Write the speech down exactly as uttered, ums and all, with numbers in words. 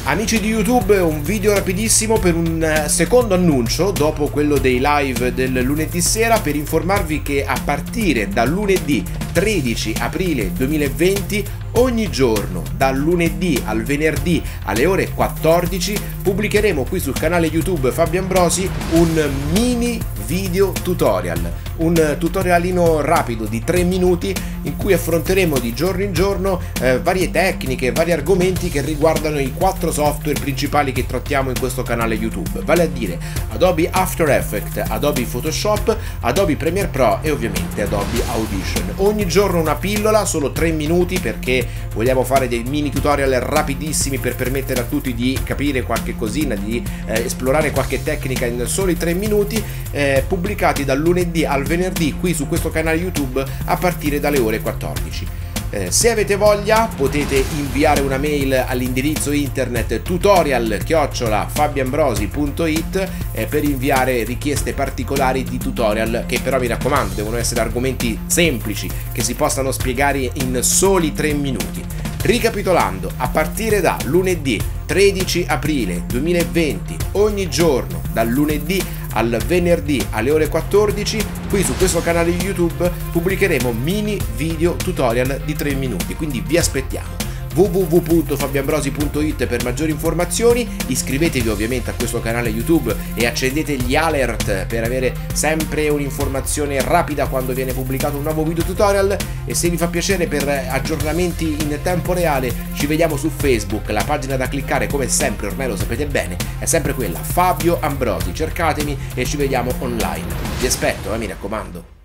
Amici di YouTube, un video rapidissimo per un secondo annuncio dopo quello dei live del lunedì sera, per informarvi che a partire da lunedì tredici aprile duemilaventi ogni giorno, dal lunedì al venerdì alle ore quattordici, pubblicheremo qui sul canale YouTube Fabio Ambrosi un mini video tutorial, un tutorialino rapido di tre minuti in cui affronteremo di giorno in giorno eh, varie tecniche, vari argomenti che riguardano i quattro software principali che trattiamo in questo canale YouTube, vale a dire Adobe After Effects, Adobe Photoshop, Adobe Premiere Pro e ovviamente Adobe Audition. Ogni giorno una pillola, solo tre minuti, perché vogliamo fare dei mini tutorial rapidissimi per permettere a tutti di capire qualche cosina, di eh, esplorare qualche tecnica in soli tre minuti, eh, pubblicati dal lunedì al venerdì qui su questo canale YouTube a partire dalle ore quattordici. Eh, se avete voglia potete inviare una mail all'indirizzo internet tutorial chiocciola fabiambrosi punto it eh, per inviare richieste particolari di tutorial, che però mi raccomando devono essere argomenti semplici che si possano spiegare in soli tre minuti. Ricapitolando, a partire da lunedì tredici aprile duemilaventi ogni giorno dal lunedì al venerdì alle ore quattordici qui su questo canale YouTube pubblicheremo mini video tutorial di tre minuti, quindi vi aspettiamo. w w w punto fabiambrosi punto it per maggiori informazioni, iscrivetevi ovviamente a questo canale YouTube e accendete gli alert per avere sempre un'informazione rapida quando viene pubblicato un nuovo video tutorial, e se vi fa piacere per aggiornamenti in tempo reale ci vediamo su Facebook. La pagina da cliccare, come sempre, ormai lo sapete bene, è sempre quella, Fabio Ambrosi, cercatemi e ci vediamo online. Vi aspetto, eh, mi raccomando.